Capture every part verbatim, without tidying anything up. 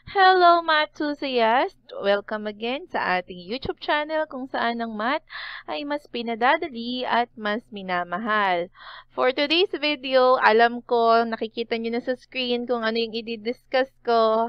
Hello, math enthusiast! Welcome again sa ating YouTube channel kung saan ang math ay mas pinadadali at mas minamahal. For today's video, alam ko nakikita nyo na sa screen kung ano yung i-discuss ko.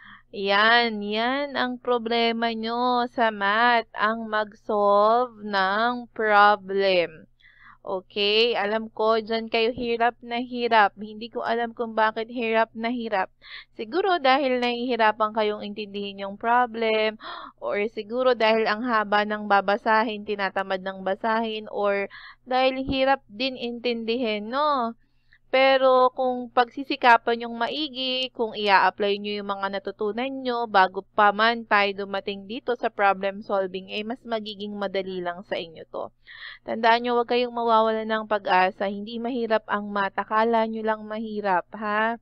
Yan, yan ang problema nyo sa math, ang mag-solve ng problem. Okay, alam ko, dyan kayo hirap na hirap. Hindi ko alam kung bakit hirap na hirap. Siguro dahil nahihirapan kayong intindihin yung problem, or siguro dahil ang haba ng babasahin, tinatamad ng basahin, or dahil hirap din intindihin, no? Pero kung pagsisikapan yung maigi, kung ia-apply nyo yung mga natutunan nyo bago pa man tayo dumating dito sa problem solving, eh mas magiging madali lang sa inyo to. Tandaan nyo, huwag kayong mawawala ng pag-asa. Hindi mahirap ang math. Akala nyo lang mahirap, ha?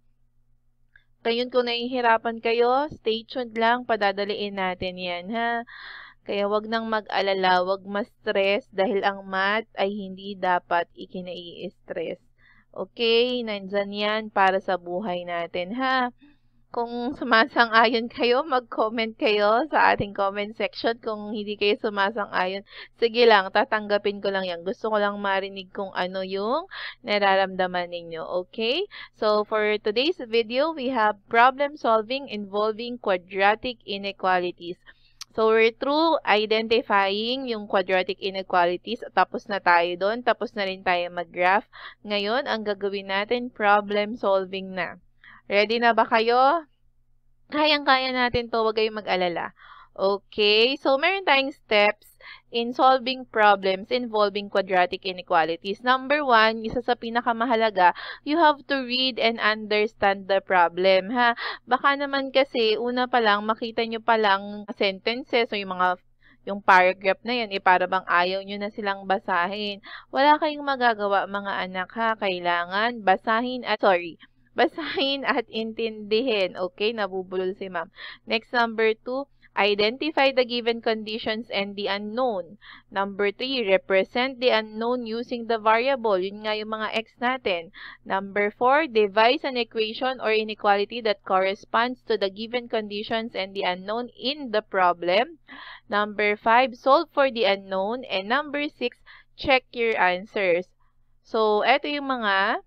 Ngayon kung nahihirapan kayo, stay tuned lang. Padadaliin natin yan, ha? Kaya wag nang mag-alala, wag ma-stress dahil ang math ay hindi dapat ikinai-stress. Okay, nandyan yan para sa buhay natin, ha? Kung sumasang-ayon kayo, mag-comment kayo sa ating comment section. Kung hindi kayo sumasang-ayon, sige lang, tatanggapin ko lang yan. Gusto ko lang marinig kung ano yung nararamdaman ninyo, okay? So, for today's video, we have problem solving involving quadratic inequalities. So, we're through identifying yung quadratic inequalities. Tapos na tayo doon. Tapos na rin tayo mag-graph. Ngayon, ang gagawin natin, problem solving na. Ready na ba kayo? Kayang-kaya natin to, huwag kayong mag-alala. Okay, so meron tayong steps in solving problems involving quadratic inequalities. Number one, isa sa pinakamahalaga, you have to read and understand the problem, ha? Baka naman kasi, una pa lang, makita nyo pa lang sentences o yung mga yung paragraph na yan, eh, para bang ayaw nyo na silang basahin. Wala kayong magagawa, mga anak, ha? Kailangan basahin at, sorry, basahin at intindihin. Okay, nabubulol si ma'am. Next, number two, identify the given conditions and the unknown. Number three, represent the unknown using the variable. Yun nga yung mga x natin. Number four, devise an equation or inequality that corresponds to the given conditions and the unknown in the problem. Number five, solve for the unknown. And number six, check your answers. So, eto yung mga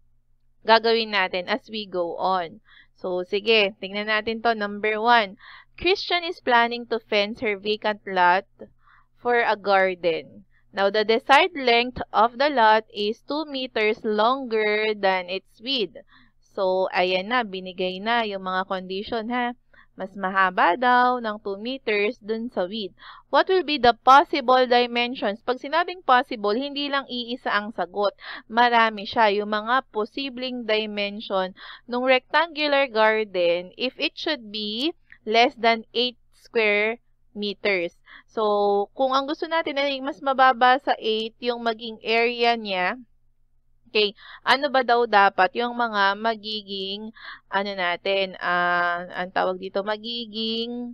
gagawin natin as we go on. So, sige, tingnan natin to. Number one, Christian is planning to fence her vacant lot for a garden. Now, the desired length of the lot is two meters longer than its width. So, ayan na, binigay na yung mga condition, ha? Mas mahaba daw ng two meters dun sa width. What will be the possible dimensions? Pag sinabing possible, hindi lang iisa ang sagot. Marami siya. Yung mga posibleng dimension ng rectangular garden, if it should be less than eight square meters. So, kung ang gusto natin ay mas mababa sa eight, yung maging area niya, okay, ano ba daw dapat yung mga magiging, ano natin, uh, ang tawag dito, magiging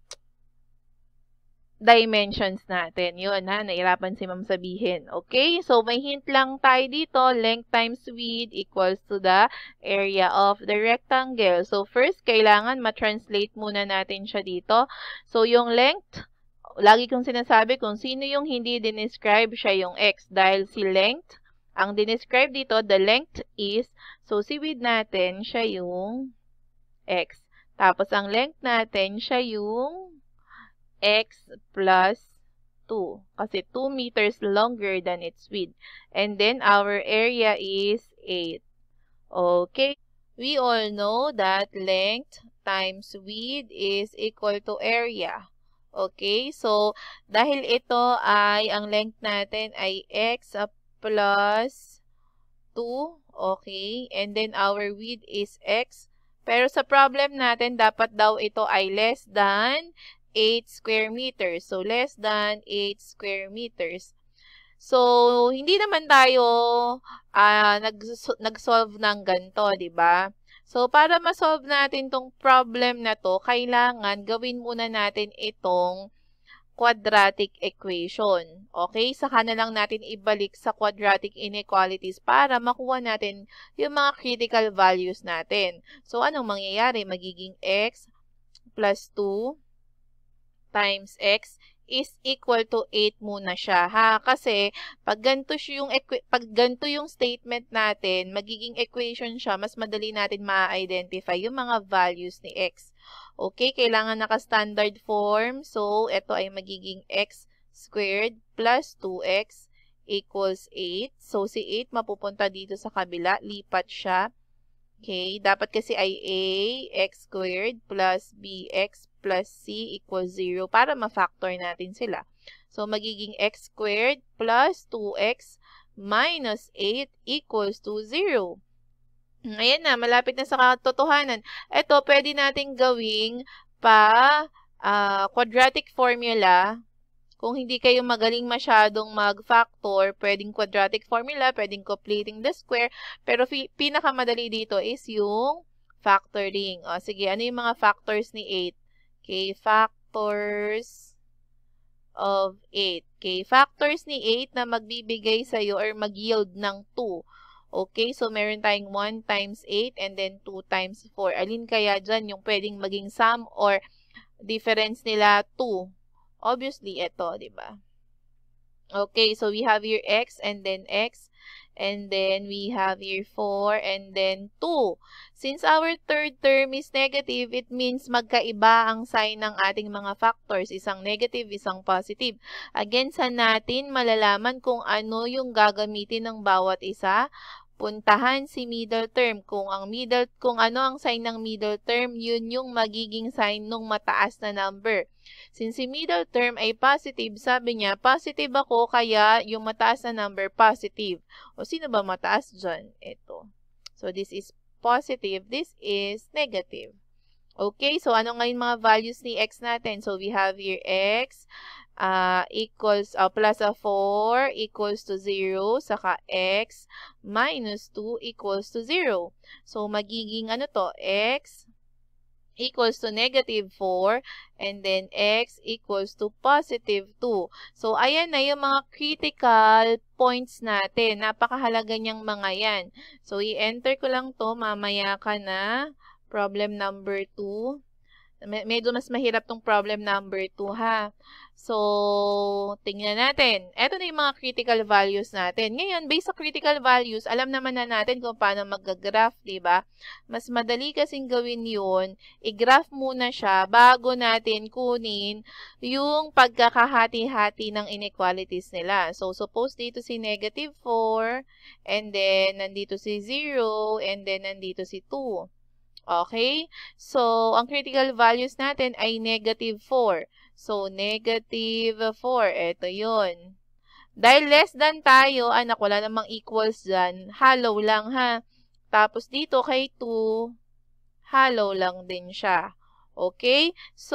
dimensions natin. Yun, ha, nairapan si ma'am sabihin. Okay, so may hint lang tayo dito, length times width equals to the area of the rectangle. So, first, kailangan ma-translate muna natin siya dito. So, yung length, lagi kong sinasabi kung sino yung hindi dinescribe, siya yung x. Dahil si length, ang dinescribe dito, the length is, so si width natin, siya yung x. Tapos, ang length natin, siya yung x plus two. Kasi two meters longer than its width. And then, our area is eight. Okay. We all know that length times width is equal to area. Okay. So, dahil ito ay, ang length natin ay x plus two. Okay. And then, our width is x. Pero sa problem natin, dapat daw ito ay less than eight square meters. So, less than eight square meters. So, hindi naman tayo uh, nag-solve ng ganito, di ba? So, para ma-solve natin tong problem na to, kailangan gawin muna natin itong quadratic equation. Okay? Saka na lang natin ibalik sa quadratic inequalities para makuha natin yung mga critical values natin. So, anong mangyayari? Magiging x plus two times x is equal to eight muna siya, ha? Kasi, pag ganito yung, pag ganito yung statement natin, magiging equation siya, mas madali natin ma-identify yung mga values ni x. Okay, kailangan naka-standard form. So, ito ay magiging x squared plus two x equals eight. So, si eight mapupunta dito sa kabila, lipat siya. Okay, dapat kasi ay a x squared plus bx plus c equals zero para ma-factor natin sila. So, magiging x squared plus two x minus eight equals to zero. Ayan na, malapit na sa katotohanan. Ito, pwede natin gawing pa uh, quadratic formula. Kung hindi kayo magaling masyadong mag-factor, pwedeng quadratic formula, pwedeng completing the square, pero pinakamadali dito is yung factoring. O, sige, ano yung mga factors ni eight? Okay, factors of eight. Okay, factors ni eight na magbibigay sa'yo or mag-yield ng two. Okay, so meron tayong one times eight and then two times four. Alin kaya dyan yung pwedeng maging sum or difference nila two? Obviously, ito, di ba? Okay, so we have here x and then x and then we have here four and then two. Since our third term is negative, it means magkaiba ang sign ng ating mga factors. Isang negative, isang positive. Again, saan natin malalaman kung ano yung gagamitin ng bawat isa? Puntahan si middle term. Kung ang middle, kung ano ang sign ng middle term, yun yung magiging sign ng mataas na number. Since si middle term ay positive, sabi niya, positive ako, kaya yung mataas na number, positive. O sino ba mataas dyan? Ito. So, this is positive. This is negative. Okay, so ano ngayon mga values ni x natin? So, we have here x uh, equals, uh, plus a four equals to zero, saka x minus two equals to zero. So, magiging ano to? X equals to negative four and then x equals to positive two. So, ayan na yung mga critical points natin. Napakahalaga niyang mga yan. So, i-enter ko lang to. Mamaya ka na. Problem number two. Medyo mas mahirap tong problem number two, ha? So, tingnan natin. Ito na yung mga critical values natin. Ngayon, based sa critical values, alam naman na natin kung paano mag-graph, diba? Mas madali kasing gawin yun. I-graph muna siya bago natin kunin yung pagkakahati-hati ng inequalities nila. So, suppose dito si negative four, and then nandito si zero, and then nandito si two. Okay? So, ang critical values natin ay negative four. So, negative four. Ito yun. Dahil less than tayo, anak, wala namang equals dyan. Hollow lang, ha? Tapos, dito kay two, hollow lang din siya. Okay? So,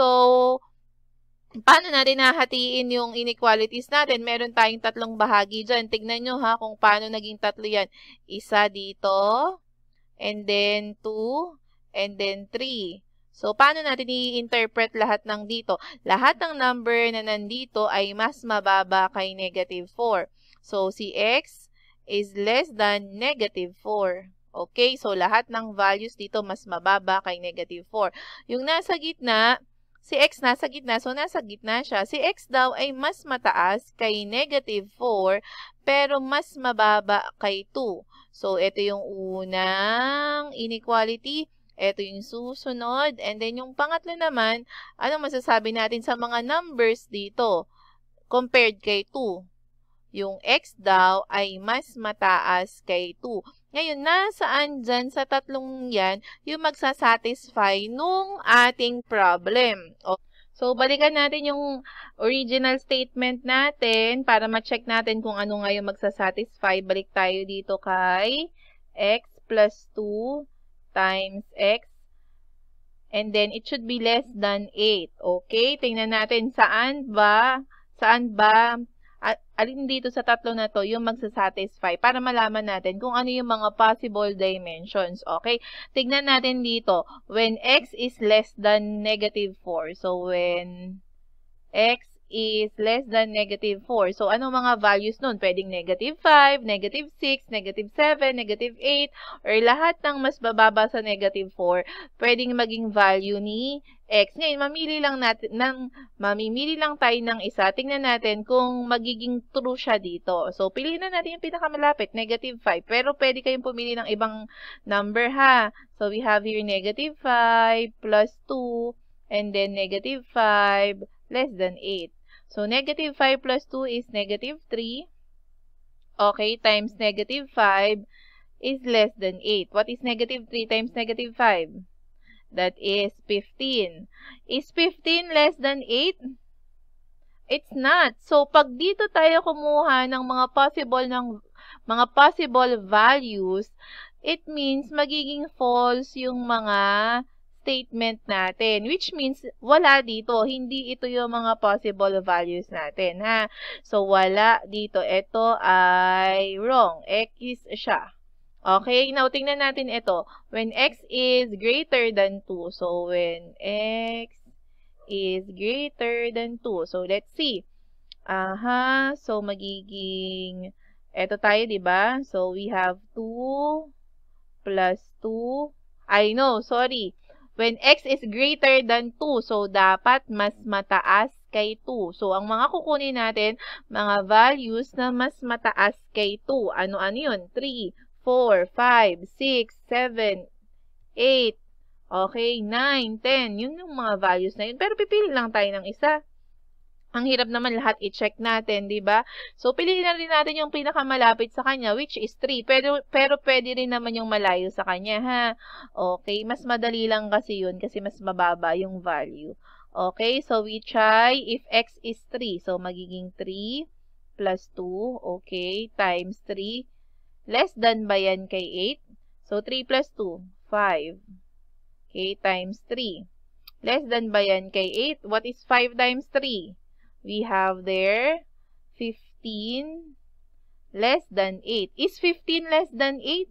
paano natin nahatiin yung inequalities natin? Meron tayong tatlong bahagi dyan. Tignan nyo, ha, kung paano naging tatlo yan. Isa dito, and then two, and then three. So, paano natin i-interpret lahat ng dito? Lahat ng number na nandito ay mas mababa kay negative four. So, si x is less than negative four. Okay? So, lahat ng values dito mas mababa kay negative four. Yung nasa gitna, si x nasa gitna, so nasa gitna siya. Si x daw ay mas mataas kay negative four, pero mas mababa kay two. So, ito yung unang inequality. Ito yung susunod. And then, yung pangatlo naman, anong masasabi natin sa mga numbers dito compared kay two? Yung x daw ay mas mataas kay two. Ngayon, nasaan dyan sa tatlong yan yung magsasatisfy nung ating problem? So, balikan natin yung original statement natin para ma-check natin kung ano nga yung magsasatisfy. Balik tayo dito kay x plus two times x, and then it should be less than eight. Okay? Tingnan natin saan ba, saan ba, alin dito sa tatlo na to yung magsasatisfy para malaman natin kung ano yung mga possible dimensions. Okay? Tingnan natin dito, when x is less than negative four. So, when x is less than negative four. So, ano mga values nun? Pwedeng negative five, negative six, negative seven, negative eight, or lahat ng mas bababa sa negative four, pwedeng maging value ni x. Ngayon, mamili lang natin, ng, mamimili lang tayo ng isa. Tingnan natin kung magiging true siya dito. So, piliin na natin yung pinakamalapit, negative five. Pero, pwede kayong pumili ng ibang number, ha? So, we have here negative five plus two, and then negative five less than eight. So, negative five plus two is negative three. Okay, times negative five is less than eight. What is negative three times negative five? That is fifteen. Is fifteen less than eight? It's not. So, pag dito tayo kumuha ng mga possible ng mga possible values, it means magiging false yung mga statement natin, which means wala dito. Hindi ito yung mga possible values natin, ha? So, wala dito. Ito ay wrong. X siya. Okay? Now, tingnan natin ito. When x is greater than two. So, when x is greater than two. So, let's see. Aha. So, magiging ito tayo, di ba? So, we have two plus two. I know, sorry. When x is greater than two, so dapat mas mataas kay two. So, ang mga kukunin natin, mga values na mas mataas kay two. Ano-ano yun? three, four, five, six, seven, eight, okay, nine, ten. Yun yung mga values na yun. Pero pipili lang tayo ng isa. Ang hirap naman lahat i-check natin, di ba? So, piliin na rin natin yung pinakamalapit sa kanya, which is three. Pero, pero pwede rin naman yung malayo sa kanya, ha? Okay, mas madali lang kasi yun, kasi mas mababa yung value. Okay, so we try if x is three. So, magiging three plus two, okay, times three. Less than ba yan kay eight? So, three plus two, five. Okay, times three. Less than ba yan kay eight? What is five times three? We have there fifteen less than eight. Is fifteen less than eight?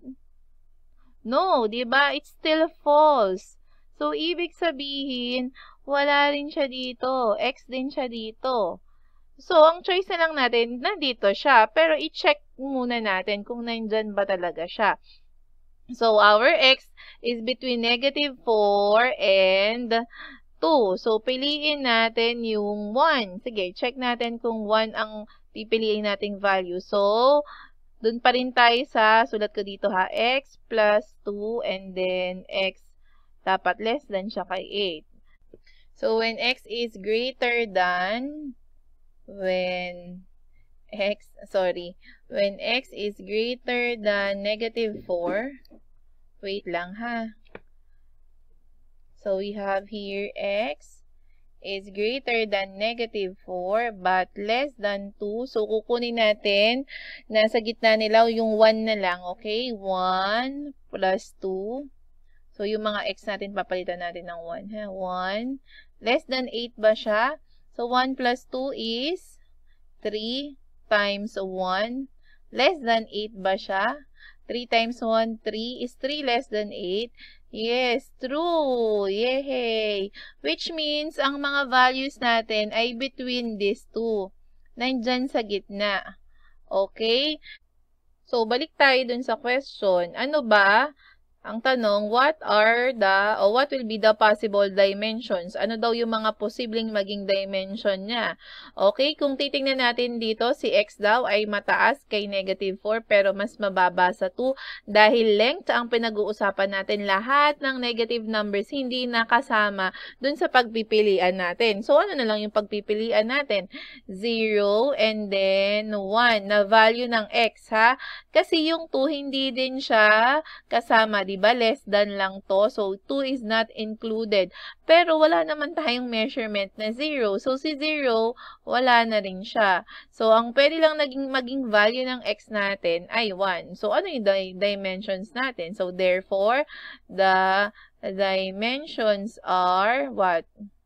No, di ba? It's still false. So, ibig sabihin, wala rin siya dito. X din siya dito. So, ang choice na lang natin, nandito siya. Pero, i-check muna natin kung nandyan ba talaga siya. So, our x is between negative four and two. So, piliin natin yung one. Sige, check natin kung one ang pipiliin nating value. So, dun pa rin tayo sa, sulat ko dito ha, x plus two and then x dapat less than siya kay eight. So, when x is greater than, when x, sorry, when x is greater than negative four, wait lang ha. So, we have here x is greater than negative four but less than two. So, kukunin natin, nasa gitna nila yung one na lang. Okay? one plus two. So, yung mga x natin, papalitan natin ng one. Ha? one. Less than eight ba siya? So, one plus two is three times one. Less than eight ba siya? three times one, three. Is three less than eight? Yes, true. Yay! Which means, ang mga values natin ay between these two. Nandyan sa gitna. Okay? So, balik tayo dun sa question. Ano ba? Ang tanong, what are the, or what will be the possible dimensions? Ano daw yung mga posibleng maging dimension niya? Okay, kung titingnan natin dito, si x daw ay mataas kay negative four, pero mas mababa sa two. Dahil length ang pinag-uusapan natin, lahat ng negative numbers hindi nakasama dun sa pagpipilian natin. So, ano na lang yung pagpipilian natin? zero and then one na value ng x, ha? Kasi yung two hindi din siya kasama, di ba? Less than lang to. So, two is not included. Pero, wala naman tayong measurement na zero. So, si zero, wala na rin siya. So, ang pwede lang naging maging value ng x natin ay one. So, ano yung di dimensions natin? So, therefore, the dimensions are what?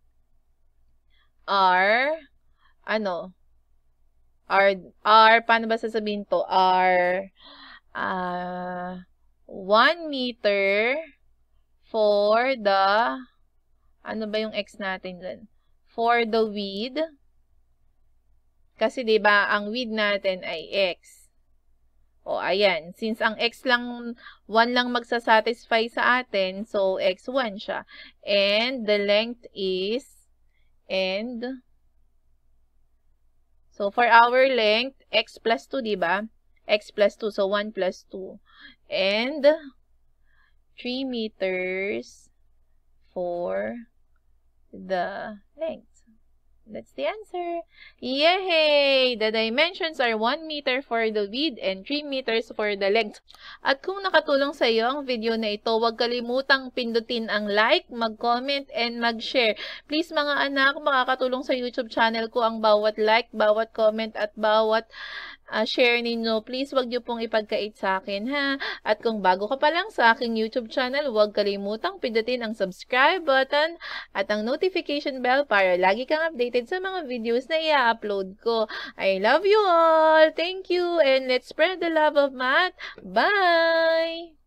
Are, ano? Are, are, paano ba sasabihin to? Are, ah, uh, one meter for the, ano ba yung x natin dyan? For the width, Kasi 'di ba ang width natin ay x. O ayan, since ang x lang, one lang magsasatisfy sa atin, so x one siya. And the length is, and, so for our length, x plus two, 'di ba? X plus two, so one plus two. And three meters for the length. That's the answer. Yay! The dimensions are one meter for the width and three meters for the length. At kung nakatulong sa iyo ang video na ito, huwag kalimutang pindutin ang like, mag-comment, and mag-share. Please mga anak, makakatulong sa YouTube channel ko ang bawat like, bawat comment, at bawat uh, share ninyo. Please wag niyo pong ipagkait sa akin, ha? At kung bago ka pa lang sa aking YouTube channel, huwag kalimutang pindutin ang subscribe button at ang notification bell para lagi kang updated sa mga videos na i-upload ko. I love you all! Thank you! And let's spread the love of math! Bye!